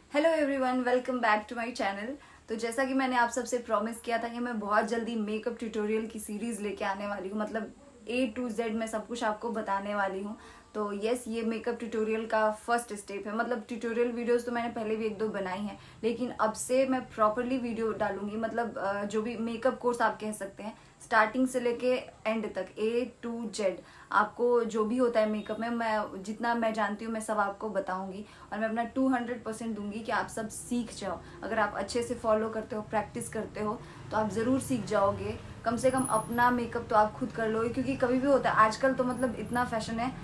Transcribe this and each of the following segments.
Hello everyone, welcome back to my channel. तो जैसा कि मैंने आप सबसे प्रॉमिस किया था कि मैं बहुत जल्दी मेकअप ट्यूटोरियल की सीरीज लेके आने वाली हूँ, मतलब A to Z मैं सब कुछ आपको बताने वाली हूँ। तो यस, ये मेकअप ट्यूटोरियल का फर्स्ट स्टेप है। मतलब ट्यूटोरियल वीडियोस तो मैंने पहले भी एक दो बनाई हैं, लेकिन अब से मैं प्रॉपरली वीडियो डालूंगी। मतलब जो भी मेकअप कोर्स आप कह सकते हैं, स्टार्टिंग से लेके एंड तक A to Z आपको जो भी होता है मेकअप में, मैं जितना मैं जानती हूँ मैं सब आपको बताऊंगी। और मैं अपना 200% दूंगी कि आप सब सीख जाओ। अगर आप अच्छे से फॉलो करते हो, प्रैक्टिस करते हो, तो आप ज़रूर सीख जाओगे। कम से कम अपना मेकअप तो आप खुद कर लोगे, क्योंकि कभी भी होता है आजकल तो मतलब इतना फैशन है,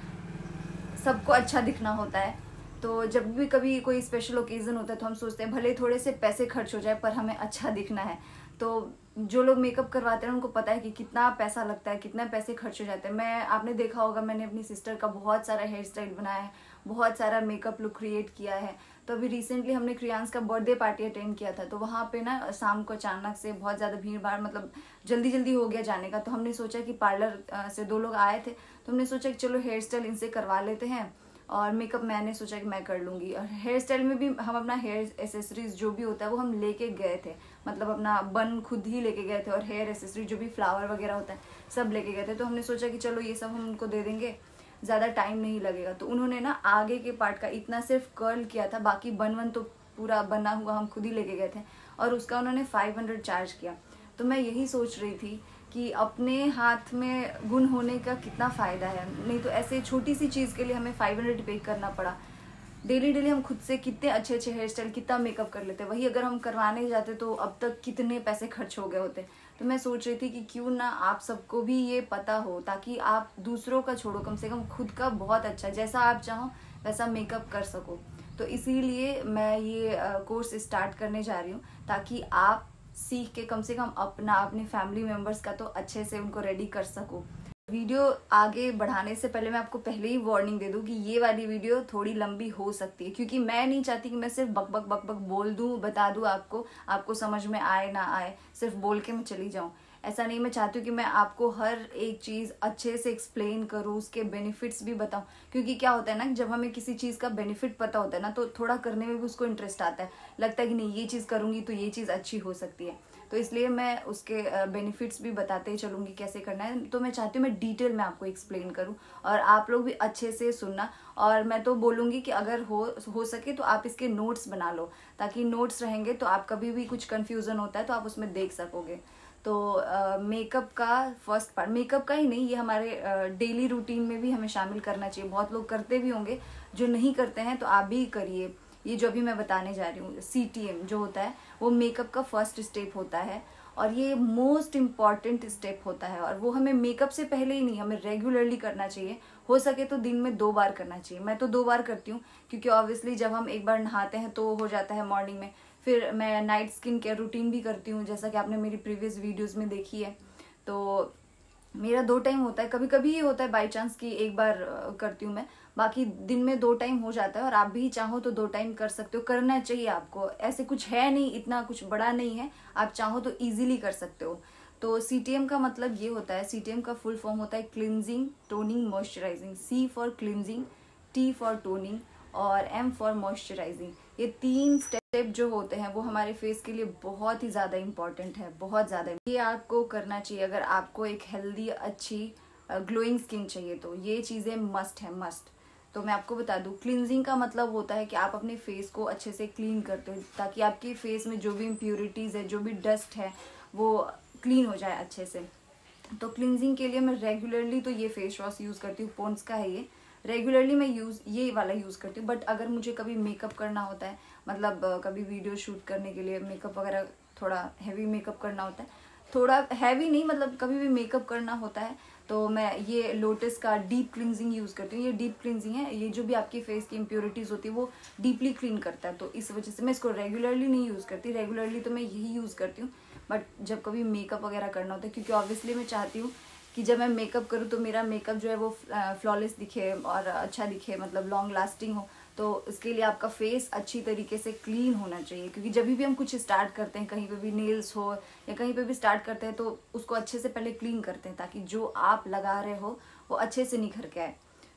सबको अच्छा दिखना होता है। तो जब भी कभी कोई स्पेशल ओकेजन होता है तो हम सोचते हैं भले थोड़े से पैसे खर्च हो जाए पर हमें अच्छा दिखना है। तो जो लोग मेकअप करवाते हैं उनको पता है कि कितना पैसा लगता है, कितना पैसे खर्च हो जाते हैं। आपने देखा होगा, मैंने अपनी सिस्टर का बहुत सारा हेयर स्टाइल बनाया है, बहुत सारा मेकअप लुक क्रिएट किया है। तो अभी रिसेंटली हमने क्रियांश का बर्थडे पार्टी अटेंड किया था, तो वहाँ पे ना शाम को अचानक से बहुत ज़्यादा भीड़ भाड़, मतलब जल्दी जल्दी हो गया जाने का। तो हमने सोचा कि पार्लर से दो लोग आए थे, तो हमने सोचा कि चलो हेयर स्टाइल इनसे करवा लेते हैं, और मेकअप मैंने सोचा कि मैं कर लूँगी। और हेयर स्टाइल में भी हम अपना हेयर एसेसरीज जो भी होता है वो हम लेके गए थे, मतलब अपना बन खुद ही लेके गए थे, और हेयर एसेसरीज जो भी फ्लावर वगैरह होता है सब लेके गए थे। तो हमने सोचा कि चलो ये सब हम उनको दे देंगे, ज़्यादा टाइम नहीं लगेगा। तो उन्होंने ना आगे के पार्ट का इतना सिर्फ कर्ल किया था, बाकी बन वन तो पूरा बना हुआ हम खुद ही लेके गए थे, और उसका उन्होंने 500 चार्ज किया। तो मैं यही सोच रही थी कि अपने हाथ में गुण होने का कितना फ़ायदा है। नहीं तो ऐसे छोटी सी चीज़ के लिए हमें 500 पे करना पड़ा। डेली डेली हम खुद से कितने अच्छे अच्छे हेयर स्टाइल, कितना मेकअप कर लेते, वही अगर हम करवाने जाते तो अब तक कितने पैसे खर्च हो गए होते। तो मैं सोच रही थी कि क्यों ना आप सबको भी ये पता हो, ताकि आप दूसरों का छोड़ो, कम से कम खुद का बहुत अच्छा, जैसा आप चाहो वैसा मेकअप कर सको। तो इसीलिए मैं ये कोर्स स्टार्ट करने जा रही हूँ, ताकि आप सीख के कम से कम अपने फैमिली मेम्बर्स का तो अच्छे से उनको रेडी कर सको। वीडियो आगे बढ़ाने से पहले मैं आपको पहले ही वार्निंग दे दूं कि ये वाली वीडियो थोड़ी लंबी हो सकती है, क्योंकि मैं नहीं चाहती कि मैं सिर्फ बक बक बक बक बोल दूं, बता दूं आपको समझ में आए ना आए, सिर्फ बोल के मैं चली जाऊं। ऐसा नहीं, मैं चाहती हूँ कि मैं आपको हर एक चीज़ अच्छे से एक्सप्लेन करूँ, उसके बेनिफिट्स भी बताऊँ। क्योंकि क्या होता है ना, जब हमें किसी चीज़ का बेनिफिट पता होता है ना, तो थोड़ा करने में भी उसको इंटरेस्ट आता है, लगता है कि नहीं ये चीज़ करूँगी तो ये चीज़ अच्छी हो सकती है। तो इसलिए मैं उसके बेनिफिट्स भी बताते ही चलूँगी कैसे करना है। तो मैं चाहती हूँ मैं डिटेल में आपको एक्सप्लेन करूँ, और आप लोग भी अच्छे से सुनना। और मैं तो बोलूँगी कि अगर हो सके तो आप इसके नोट्स बना लो, ताकि नोट्स रहेंगे तो आप कभी भी कुछ कन्फ्यूज़न होता है तो आप उसमें देख सकोगे। तो मेकअप का फर्स्ट पार्ट, मेकअप का ही नहीं, ये हमारे डेली रूटीन में भी हमें शामिल करना चाहिए। बहुत लोग करते भी होंगे, जो नहीं करते हैं तो आप भी करिए। ये जो अभी मैं बताने जा रही हूँ, CTM जो होता है वो मेकअप का फर्स्ट स्टेप होता है, और ये मोस्ट इम्पॉर्टेंट स्टेप होता है। और वो हमें मेकअप से पहले ही नहीं, हमें रेगुलरली करना चाहिए। हो सके तो दिन में 2 बार करना चाहिए। मैं तो 2 बार करती हूँ, क्योंकि ऑब्वियसली जब हम एक बार नहाते हैं तो हो जाता है मॉर्निंग में। फिर मैं नाइट स्किन केयर रूटीन भी करती हूँ, जैसा कि आपने मेरी प्रीवियस वीडियोज़ में देखी है। तो मेरा 2 टाइम होता है, कभी कभी ये होता है बाई चांस कि एक बार करती हूँ मैं, बाकी दिन में 2 टाइम हो जाता है। और आप भी चाहो तो 2 टाइम कर सकते हो, करना चाहिए आपको। ऐसे कुछ है नहीं, इतना कुछ बड़ा नहीं है, आप चाहो तो इजीली कर सकते हो। तो CTM का मतलब ये होता है, CTM का फुल फॉर्म होता है cleansing, toning, moisturising. C for cleansing, T for toning, और M फॉर मॉइस्चराइजिंग। ये 3 स्टेप जो होते हैं वो हमारे फेस के लिए बहुत ही ज़्यादा इंपॉर्टेंट है, बहुत ज़्यादा। ये आपको करना चाहिए अगर आपको एक हेल्दी, अच्छी, ग्लोइंग स्किन चाहिए, तो ये चीज़ें मस्ट है, मस्ट। तो मैं आपको बता दूं, क्लींजिंग का मतलब होता है कि आप अपने फेस को अच्छे से क्लीन करते हो, ताकि आपके फेस में जो भी इम्प्योरिटीज़ है, जो भी डस्ट है, वो क्लीन हो जाए अच्छे से। तो क्लींजिंग के लिए मैं रेगुलरली तो ये फेस वॉश यूज़ करती हूँ, पॉन्ड्स का है ये। रेगुलरली मैं ये वाला यूज़ करती हूँ। बट अगर मुझे कभी मेकअप करना होता है, मतलब कभी वीडियो शूट करने के लिए मेकअप वगैरह, थोड़ा हैवी मेकअप करना होता है, थोड़ा हैवी नहीं, मतलब कभी भी मेकअप करना होता है, तो मैं ये लोटस का डीप क्लिनजिंग यूज़ करती हूँ। ये डीप क्लिनजिंग है, ये जो भी आपकी फेस की इम्प्योरिटीज़ होती है वो डीपली क्लीन करता है। तो इस वजह से मैं इसको रेगुलरली नहीं यूज़ करती, रेगुलरली तो मैं यही यूज़ करती हूँ। बट जब कभी मेकअप वगैरह करना होता है, क्योंकि ऑब्वियसली मैं चाहती हूँ कि जब मैं मेकअप करूँ तो मेरा मेकअप जो है वो फ्लॉलेस दिखे और अच्छा दिखे, मतलब लॉन्ग लास्टिंग हो। तो इसके लिए आपका फेस अच्छी तरीके से क्लीन होना चाहिए, क्योंकि जब भी हम कुछ स्टार्ट करते हैं, कहीं पे भी नेल्स हो या कहीं पे भी स्टार्ट करते हैं, तो उसको अच्छे से पहले क्लीन करते हैं, ताकि जो आप लगा रहे हो वो अच्छे से निखर के आए।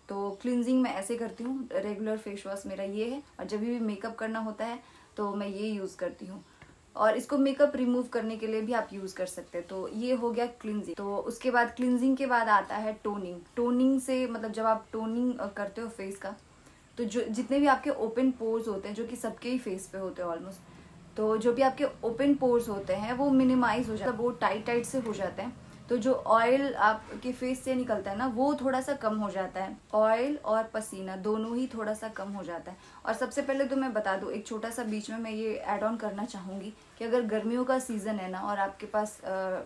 तो क्लिनजिंग मैं ऐसे करती हूँ, रेगुलर फेस वॉश मेरा ये है, और जब भी मेकअप करना होता है तो मैं ये यूज़ करती हूँ। और इसको मेकअप रिमूव करने के लिए भी आप यूज़ कर सकते हैं। तो ये हो गया क्लिनजिंग। तो उसके बाद क्लिनजिंग के बाद आता है टोनिंग। टोनिंग से मतलब जब आप टोनिंग करते हो फेस का, तो जो जितने भी आपके ओपन पोर्स होते हैं, जो कि सबके ही फेस पे होते हैं ऑलमोस्ट, तो जो भी आपके ओपन पोर्स होते हैं वो मिनिमाइज हो जाते हैं, वो टाइट से हो जाते हैं। तो जो ऑयल आपके फेस से निकलता है ना, वो थोड़ा सा कम हो जाता है। ऑयल और पसीना दोनों ही थोड़ा सा कम हो जाता है। और सबसे पहले तो मैं बता दूं, एक छोटा सा बीच में मैं ये ऐड ऑन करना चाहूँगी कि अगर गर्मियों का सीज़न है ना और आपके पास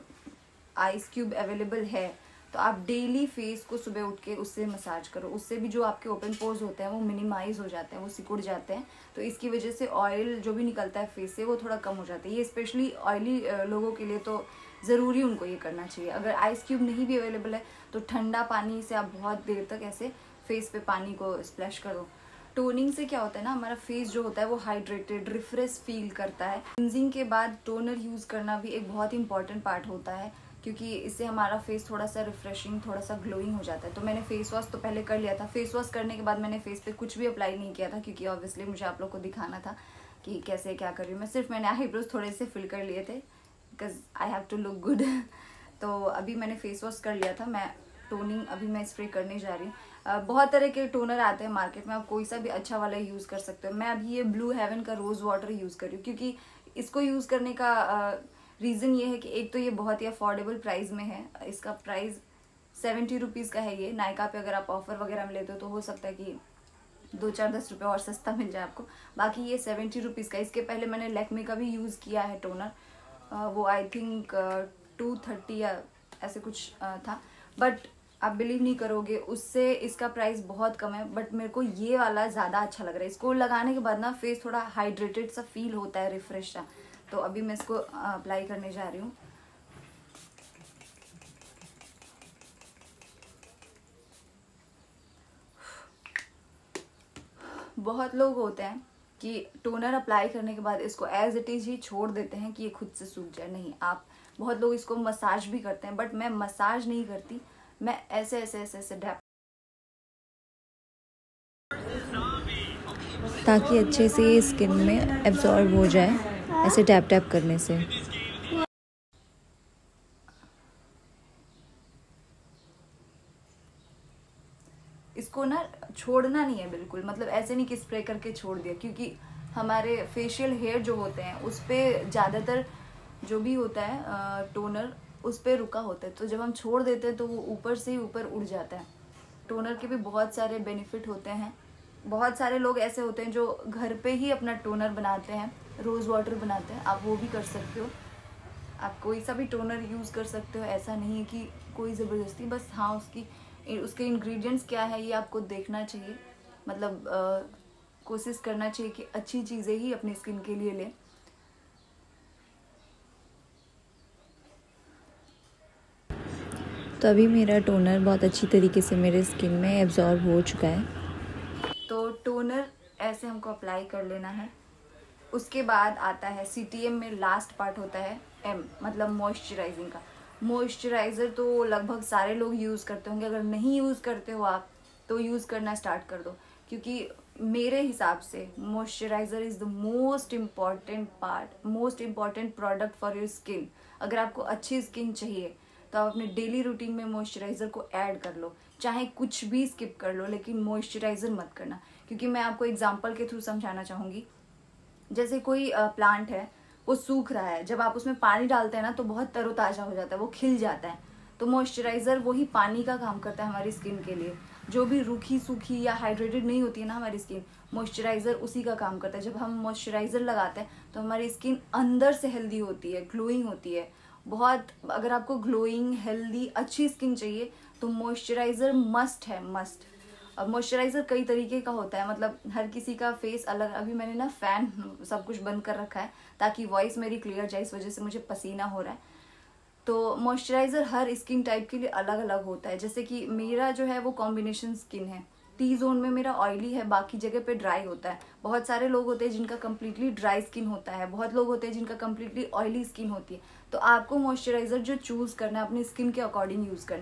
आइस क्यूब अवेलेबल है, तो आप डेली फेस को सुबह उठ के उससे मसाज करो। उससे भी जो आपके ओपन पोर्स होते हैं वो मिनिमाइज हो जाते हैं, वो सिकुड़ जाते हैं। तो इसकी वजह से ऑयल जो भी निकलता है फेस से वो थोड़ा कम हो जाता है। ये स्पेशली ऑयली लोगों के लिए तो ज़रूरी उनको ये करना चाहिए। अगर आइस क्यूब नहीं भी अवेलेबल है तो ठंडा पानी से आप बहुत देर तक ऐसे फेस पे पानी को स्प्लैश करो। टोनिंग से क्या होता है ना, हमारा फेस जो होता है वो हाइड्रेटेड, रिफ्रेश फील करता है। क्लींजिंग के बाद टोनर यूज़ करना भी एक बहुत इंपॉर्टेंट पार्ट होता है, क्योंकि इससे हमारा फेस थोड़ा सा रिफ्रेशिंग, थोड़ा सा ग्लोइंग हो जाता है। तो मैंने फेस वॉश तो पहले कर लिया था। फेस वॉश करने के बाद मैंने फेस पे कुछ भी अप्लाई नहीं किया था, क्योंकि ऑब्वियसली मुझे आप लोग को दिखाना था कि कैसे क्या कर रही हूँ मैं। सिर्फ मैंने आईब्रोज थोड़े से फिल कर लिए थे, because I have to look good. तो अभी मैंने फेस वॉश कर लिया था। मैं टोनिंग अभी मैं स्प्रे करने जा रही हूँ। बहुत तरह के टोनर आते हैं मार्केट में, आप कोई सा भी अच्छा वाला यूज़ कर सकते हो। मैं अभी ये ब्लू हेवन का रोज़ वाटर यूज़ कर रही हूँ, क्योंकि इसको यूज़ करने का रीज़न ये है कि एक तो ये बहुत ही अफोर्डेबल प्राइस में है। इसका प्राइस 70 रुपीज़ का है। ये नायका पे अगर आप ऑफर वगैरह में लेते हो तो हो सकता है कि 2-4-10 रुपये और सस्ता मिल जाए आपको। बाकी ये 70 रुपीज़ का। इसके पहले मैंने लैक्मे का भी यूज़ किया है टोनर, वो आई थिंक 230 या ऐसे कुछ था, बट आप बिलीव नहीं करोगे, उससे इसका प्राइस बहुत कम है। बट मेरे को ये वाला ज़्यादा अच्छा लग रहा है। इसको लगाने के बाद ना फेस थोड़ा हाइड्रेटेड सा फील होता है, रिफ्रेश सा। तो अभी मैं इसको अप्लाई करने जा रही हूँ। बहुत लोग होते हैं कि टोनर अप्लाई करने के बाद इसको एज इट इज़ ही छोड़ देते हैं कि ये खुद से सूख जाए। नहीं, आप बहुत लोग इसको मसाज भी करते हैं, बट मैं मसाज नहीं करती। मैं ऐसे ऐसे ऐसे ऐसे डैप, ताकि अच्छे से ये स्किन में एब्जॉर्ब हो जाए, ऐसे टैप टैप करने से। इसको ना छोड़ना नहीं है बिल्कुल, मतलब ऐसे नहीं कि स्प्रे करके छोड़ दिया, क्योंकि हमारे फेशियल हेयर जो होते हैं उस पर ज़्यादातर जो भी होता है टोनर उस पर रुका होता है। तो जब हम छोड़ देते हैं तो वो ऊपर से ही ऊपर उड़ जाता है। टोनर के भी बहुत सारे बेनिफिट होते हैं। बहुत सारे लोग ऐसे होते हैं जो घर पे ही अपना टोनर बनाते हैं, रोज़ वाटर बनाते हैं। आप वो भी कर सकते हो। आप कोई सा भी टोनर यूज़ कर सकते हो, ऐसा नहीं है कि कोई ज़बरदस्ती। बस हाँ, उसके इंग्रेडिएंट्स क्या है ये आपको देखना चाहिए। मतलब कोशिश करना चाहिए कि अच्छी चीज़ें ही अपनी स्किन के लिए लें। तो अभी मेरा टोनर बहुत अच्छी तरीके से मेरे स्किन में एब्जॉर्ब हो चुका है। तो टोनर ऐसे हमको अप्लाई कर लेना है। उसके बाद आता है CTM में लास्ट पार्ट होता है M, मतलब मॉइस्चराइजिंग का। मॉइस्चराइज़र तो लगभग सारे लोग यूज़ करते होंगे। अगर नहीं यूज़ करते हो आप तो यूज़ करना स्टार्ट कर दो, क्योंकि मेरे हिसाब से moisturiser is the most important part, most important product for your skin. अगर आपको अच्छी स्किन चाहिए तो आप अपने डेली रूटीन में मॉइस्चराइज़र को ऐड कर लो। चाहे कुछ भी स्किप कर लो, लेकिन मॉइस्चराइज़र मत करना। क्योंकि मैं आपको एग्जांपल के थ्रू समझाना चाहूँगी। जैसे कोई प्लांट है, वो सूख रहा है, जब आप उसमें पानी डालते हैं ना तो बहुत तरोताज़ा हो जाता है, वो खिल जाता है। तो मॉइस्चराइज़र वही पानी का काम करता है हमारी स्किन के लिए। जो भी रूखी सूखी या हाइड्रेटेड नहीं होती है ना हमारी स्किन, मॉइस्चराइज़र उसी का काम करता है। जब हम मॉइस्चराइज़र लगाते हैं तो हमारी स्किन अंदर से हेल्दी होती है, ग्लोइंग होती है बहुत। अगर आपको ग्लोइंग, हेल्दी, अच्छी स्किन चाहिए तो मॉइस्चराइज़र मस्ट है, मस्ट। अब मॉइस्चराइज़र कई तरीके का होता है, मतलब हर किसी का फेस अलग। अभी मैंने ना फ़ैन सब कुछ बंद कर रखा है ताकि वॉइस मेरी क्लियर जाए, इस वजह से मुझे पसीना हो रहा है। तो मॉइस्चराइज़र हर स्किन टाइप के लिए अलग अलग होता है। जैसे कि मेरा जो है वो कॉम्बिनेशन स्किन है। टी जोन में मेरा ऑयली है, बाकी जगह पे ड्राई होता है। बहुत सारे लोग होते हैं जिनका कम्प्लीटली ड्राई स्किन होता है, बहुत लोग होते हैं जिनका कम्प्लीटली ऑयली स्किन होती है। तो आपको मॉइस्चराइज़र जो चूज़ करना है अपनी स्किन के अकॉर्डिंग यूज़ करना है।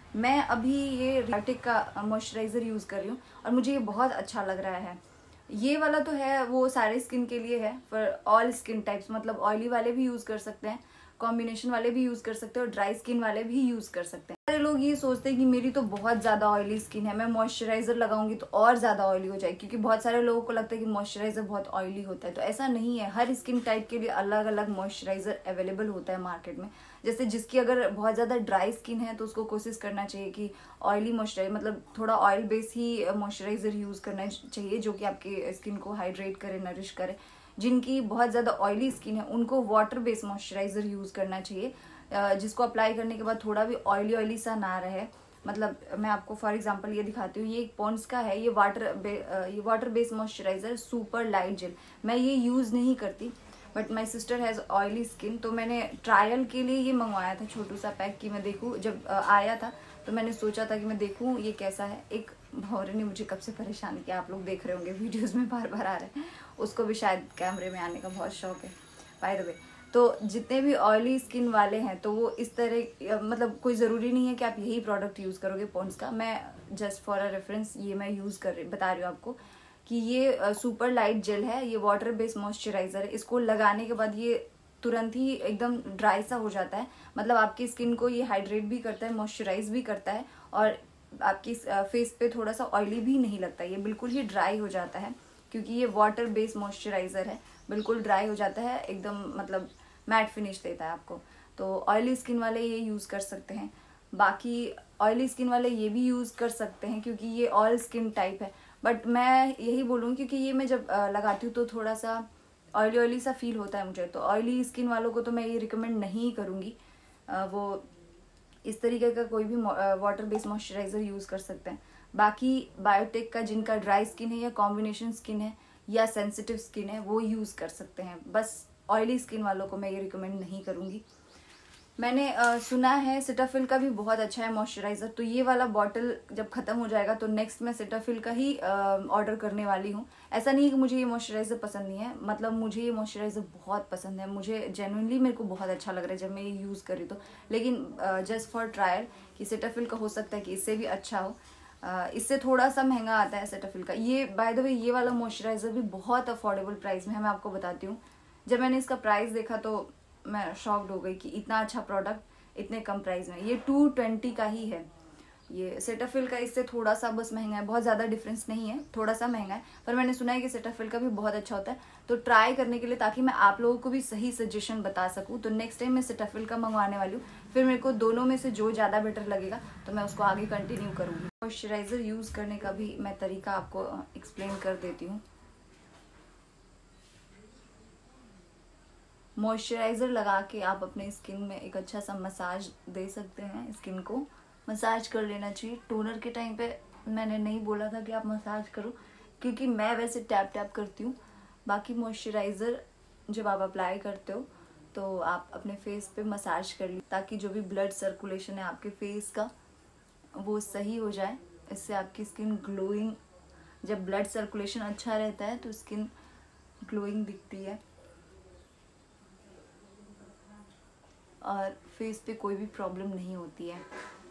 मैं अभी ये बायोटिक का मॉइस्चराइज़र यूज़ कर रही हूँ और मुझे ये बहुत अच्छा लग रहा है। ये वाला तो है वो सारे स्किन के लिए है, पर ऑल स्किन टाइप्स, मतलब ऑयली वाले भी यूज़ कर सकते हैं, कॉम्बिनेशन वाले भी यूज़ कर सकते हैं और ड्राई स्किन वाले भी यूज़ कर सकते हैं। सारे लोग ये सोचते हैं कि मेरी तो बहुत ज़्यादा ऑयली स्किन है, मैं मॉइस्चराइज़र लगाऊंगी तो और ज़्यादा ऑयली हो जाएगी, क्योंकि बहुत सारे लोगों को लगता है कि मॉइस्चराइज़र बहुत ऑयली होता है। तो ऐसा नहीं है, हर स्किन टाइप के लिए अलग अलग मॉइस्चराइज़र अवेलेबल होता है मार्केट में। जैसे जिसकी अगर बहुत ज़्यादा ड्राई स्किन है तो उसको कोशिश करना चाहिए कि ऑयली मॉइस्चराइजर, मतलब थोड़ा ऑयल बेस ही मॉइस्चराइज़र यूज़ करना चाहिए जो कि आपकी स्किन को हाइड्रेट करे, नरिश करे। जिनकी बहुत ज़्यादा ऑयली स्किन है उनको वाटर बेस्ड मॉइस्चराइज़र यूज़ करना चाहिए, जिसको अप्लाई करने के बाद थोड़ा भी ऑयली सा ना रहे। मतलब मैं आपको फॉर एग्जांपल ये दिखाती हूँ, ये एक पॉन्ड्स का है, ये water based moisturiser super light gel. मैं ये यूज़ नहीं करती, but my sister has oily skin, तो मैंने ट्रायल के लिए ये मंगवाया था छोटू सा पैक कि मैं देखूँ। जब आया था तो मैंने सोचा था कि मैं देखूँ ये कैसा है। एक भौरे ने मुझे कब से परेशान किया, आप लोग देख रहे होंगे वीडियोस में बार बार आ रहे हैं, उसको भी शायद कैमरे में आने का बहुत शौक है। बाय द वे, तो जितने भी ऑयली स्किन वाले हैं तो वो इस तरह, मतलब कोई ज़रूरी नहीं है कि आप यही प्रोडक्ट यूज़ करोगे पॉन्ड्स का। मैं जस्ट फॉर अ रेफरेंस ये मैं यूज़ बता रही हूँ आपको कि ये सुपर लाइट जेल है, ये वाटर बेस्ड मॉइस्चराइज़र है। इसको लगाने के बाद ये तुरंत ही एकदम ड्राई सा हो जाता है, मतलब आपकी स्किन को ये हाइड्रेट भी करता है, मॉइस्चराइज भी करता है और आपकी फेस पे थोड़ा सा ऑयली भी नहीं लगता है। ये बिल्कुल ही ड्राई हो जाता है क्योंकि ये वाटर बेस्ड मॉइस्चराइज़र है, बिल्कुल ड्राई हो जाता है एकदम, मतलब मैट फिनिश देता है आपको। तो ऑयली स्किन वाले ये यूज़ कर सकते हैं, बाकी ऑयली स्किन वाले ये भी यूज़ कर सकते हैं क्योंकि ये ऑल स्किन टाइप है। बट मैं यही बोलूँगी क्योंकि ये मैं जब लगाती हूँ तो थोड़ा सा ऑयली सा फील होता है मुझे, तो ऑयली स्किन वालों को तो मैं ये रिकमेंड नहीं करूँगी। वो इस तरीके का कोई भी वाटर बेस्ड मॉइस्चराइज़र यूज़ कर सकते हैं। बाकी बायोटिक का जिनका ड्राई स्किन है या कॉम्बिनेशन स्किन है या सेंसिटिव स्किन है वो यूज़ कर सकते हैं। बस ऑयली स्किन वालों को मैं ये रिकमेंड नहीं करूँगी। मैंने सुना है सेटाफिल का भी बहुत अच्छा है मॉइस्चराइज़र, तो ये वाला बॉटल जब ख़त्म हो जाएगा तो नेक्स्ट मैं सेटाफिल का ही ऑर्डर करने वाली हूँ। ऐसा नहीं है कि मुझे ये मॉइस्चराइज़र पसंद नहीं है, मतलब मुझे ये मॉइस्चराइज़र बहुत पसंद है, मुझे जेन्युइनली मेरे को बहुत अच्छा लग रहा है जब मैं ये यूज़ कर रही तो। लेकिन जस्ट फॉर ट्रायल कि सेटाफिल का हो सकता है कि इससे भी अच्छा हो। इससे थोड़ा सा महंगा आता है सेटाफिल का। ये बाय द वे ये वाला मॉइस्चराइज़र भी बहुत अफोर्डेबल प्राइस में है, मैं आपको बताती हूँ। जब मैंने इसका प्राइस देखा तो मैं शॉक्ड हो गई कि इतना अच्छा प्रोडक्ट इतने कम प्राइस में। ये 220 का ही है। ये सेटाफिल का इससे थोड़ा सा बस महंगा है, बहुत ज़्यादा डिफरेंस नहीं है, थोड़ा सा महंगा है, पर मैंने सुना है कि सेटाफिल का भी बहुत अच्छा होता है। तो ट्राई करने के लिए, ताकि मैं आप लोगों को भी सही सजेशन बता सकूं, तो नेक्स्ट टाइम मैं सेटाफिल का मंगवाने वाली हूँ। फिर मेरे को दोनों में से जो ज़्यादा बेटर लगेगा तो मैं उसको आगे कंटिन्यू करूँगी। मॉइस्चराइज़र यूज़ करने का भी मैं तरीका आपको एक्सप्लेन कर देती हूँ। मॉइस्चराइज़र लगा के आप अपने स्किन में एक अच्छा सा मसाज दे सकते हैं, स्किन को मसाज कर लेना चाहिए। टोनर के टाइम पे मैंने नहीं बोला था कि आप मसाज करो, क्योंकि मैं वैसे टैप टैप करती हूँ। बाकी मॉइस्चराइज़र जब आप अप्लाई करते हो तो आप अपने फेस पे मसाज कर लीजिए, ताकि जो भी ब्लड सर्कुलेशन है आपके फेस का वो सही हो जाए। इससे आपकी स्किन ग्लोइंग, जब ब्लड सर्कुलेशन अच्छा रहता है तो स्किन ग्लोइंग दिखती है और फेस पे कोई भी प्रॉब्लम नहीं होती है।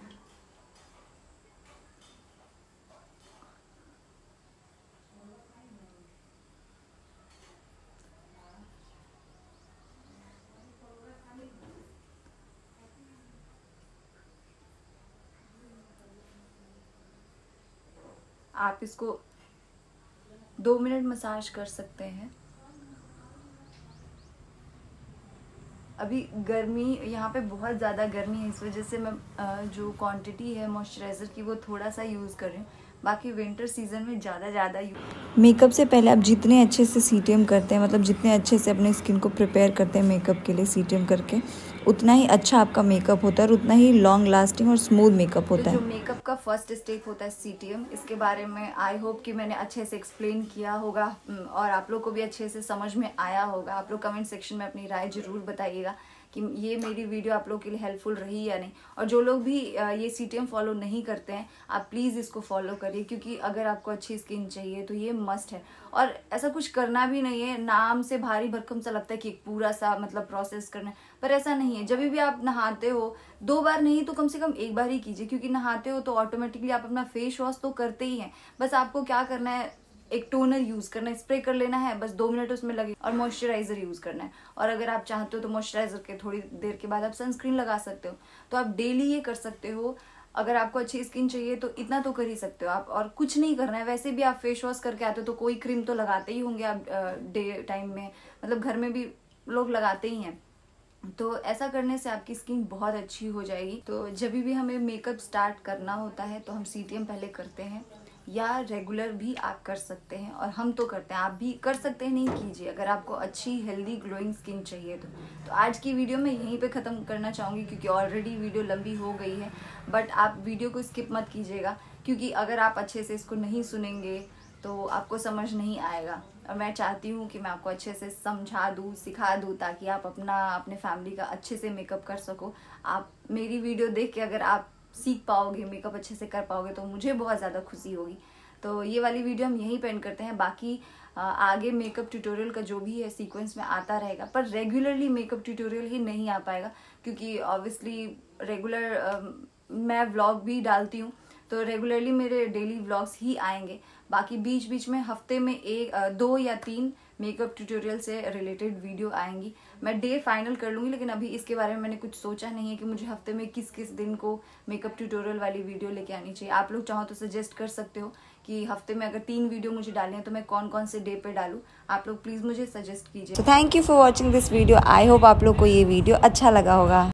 आप इसको 2 मिनट मसाज कर सकते हैं। अभी गर्मी यहाँ पे बहुत ज़्यादा गर्मी है, इस वजह से मैं जो क्वांटिटी है मॉइस्चराइज़र की वो थोड़ा सा यूज़ कर रही हूँ। बाकी विंटर सीजन में ज़्यादा मेकअप से पहले आप जितने अच्छे से सीटीएम करते हैं, मतलब जितने अच्छे से अपने स्किन को प्रिपेयर करते हैं मेकअप के लिए सीटीएम करके, उतना ही अच्छा आपका मेकअप होता है और उतना ही लॉन्ग लास्टिंग और स्मूथ मेकअप होता है। जो मेकअप का फर्स्ट स्टेप होता है सीटीएम, इसके बारे में आई होप कि मैंने अच्छे से एक्सप्लेन किया होगा और आप लोग को भी अच्छे से समझ में आया होगा। आप लोग कमेंट सेक्शन में अपनी राय जरूर बताइएगा कि ये मेरी वीडियो आप लोगों के लिए हेल्पफुल रही या नहीं। और जो लोग भी ये CTM फॉलो नहीं करते हैं, आप प्लीज़ इसको फॉलो करिए, क्योंकि अगर आपको अच्छी स्किन चाहिए तो ये मस्ट है। और ऐसा कुछ करना भी नहीं है, नाम से भारी भरकम सा लगता है कि एक पूरा सा मतलब प्रोसेस करना है, पर ऐसा नहीं है। जब भी आप नहाते हो 2 बार नहीं तो कम से कम 1 बार ही कीजिए, क्योंकि नहाते हो तो ऑटोमेटिकली आप अपना फेस वॉश तो करते ही हैं। बस आपको क्या करना है, एक टोनर यूज करना है, स्प्रे कर लेना है, बस 2 मिनट उसमें लगे, और मॉइस्चराइजर यूज करना है। और अगर आप चाहते हो तो मॉइस्चराइजर के थोड़ी देर के बाद आप सनस्क्रीन लगा सकते हो। तो आप डेली ये कर सकते हो। अगर आपको अच्छी स्किन चाहिए तो इतना तो कर ही सकते हो आप, और कुछ नहीं करना है। वैसे भी आप फेस वॉश करके आते हो तो कोई क्रीम तो लगाते ही होंगे आप डे टाइम में, मतलब घर में भी लोग लगाते ही हैं। तो ऐसा करने से आपकी स्किन बहुत अच्छी हो जाएगी। तो जब भी हमें मेकअप स्टार्ट करना होता है तो हम CTM पहले करते हैं, या रेगुलर भी आप कर सकते हैं, और हम तो करते हैं, आप भी कर सकते हैं, नहीं कीजिए अगर आपको अच्छी हेल्दी ग्लोइंग स्किन चाहिए तो आज की वीडियो मैं यहीं पे ख़त्म करना चाहूँगी, क्योंकि ऑलरेडी वीडियो लंबी हो गई है। बट आप वीडियो को स्किप मत कीजिएगा, क्योंकि अगर आप अच्छे से इसको नहीं सुनेंगे तो आपको समझ नहीं आएगा। और मैं चाहती हूँ कि मैं आपको अच्छे से समझा दूँ, सिखा दूँ, ताकि आप अपने फैमिली का अच्छे से मेकअप कर सको। आप मेरी वीडियो देख के अगर आप सीख पाओगे, मेकअप अच्छे से कर पाओगे, तो मुझे बहुत ज़्यादा खुशी होगी। तो ये वाली वीडियो हम यहीं पेंड करते हैं। बाकी आगे मेकअप ट्यूटोरियल का जो भी है सीक्वेंस में आता रहेगा, पर रेगुलरली मेकअप ट्यूटोरियल ही नहीं आ पाएगा, क्योंकि ऑब्वियसली रेगुलर मैं व्लॉग भी डालती हूँ, तो रेगुलरली मेरे डेली व्लॉग्स ही आएंगे। बाकी बीच बीच में हफ्ते में 2 या 3 मेकअप ट्यूटोरियल से रिलेटेड वीडियो आएंगी। मैं डे फाइनल कर लूँगी, लेकिन अभी इसके बारे में मैंने कुछ सोचा नहीं है कि मुझे हफ्ते में किस किस दिन को मेकअप ट्यूटोरियल वाली वीडियो लेके आनी चाहिए। आप लोग चाहो तो सजेस्ट कर सकते हो कि हफ्ते में अगर 3 वीडियो मुझे डालनी है तो मैं कौन कौन से डे पे डालूँ। आप लोग प्लीज़ मुझे सजेस्ट कीजिए। तो thank you for watching this video. I hope आप लोग को ये वीडियो अच्छा लगा होगा।